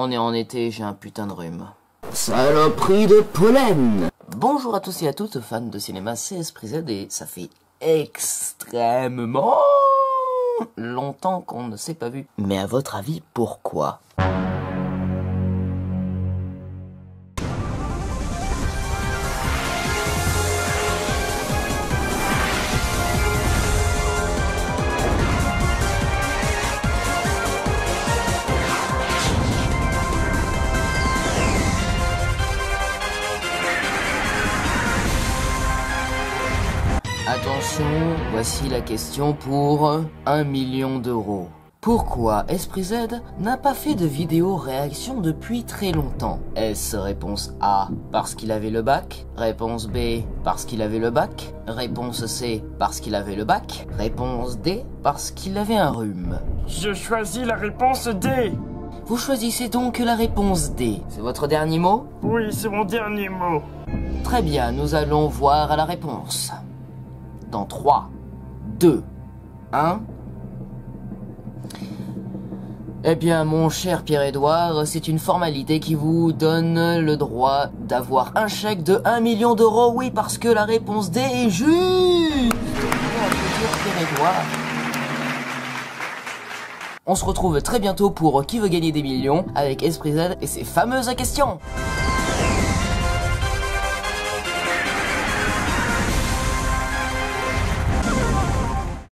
on est en été, j'ai un putain de rhume. Saloperie de pollen. Bonjour à tous et à toutes, fans de cinéma, c'est Esprit Z et ça fait extrêmement longtemps qu'on ne s'est pas vu. Mais à votre avis, pourquoi ? Attention, voici la question pour 1 million d'euros. Pourquoi Esprit Z n'a pas fait de vidéo réaction depuis très longtemps? Est-ce réponse A, parce qu'il avait le bac? Réponse B, parce qu'il avait le bac? Réponse C, parce qu'il avait le bac? Réponse D, parce qu'il avait un rhume? Je choisis la réponse D. Vous choisissez donc la réponse D. C'est votre dernier mot? Oui, c'est mon dernier mot. Très bien, nous allons voir à la réponse. Dans 3, 2, 1... Eh bien, mon cher Pierre-Édouard, c'est une formalité qui vous donne le droit d'avoir un chèque de 1 million d'euros. Oui, parce que la réponse D est juste. Pierre-Édouard. On se retrouve très bientôt pour Qui veut gagner des millions avec Esprit Z et ses fameuses questions.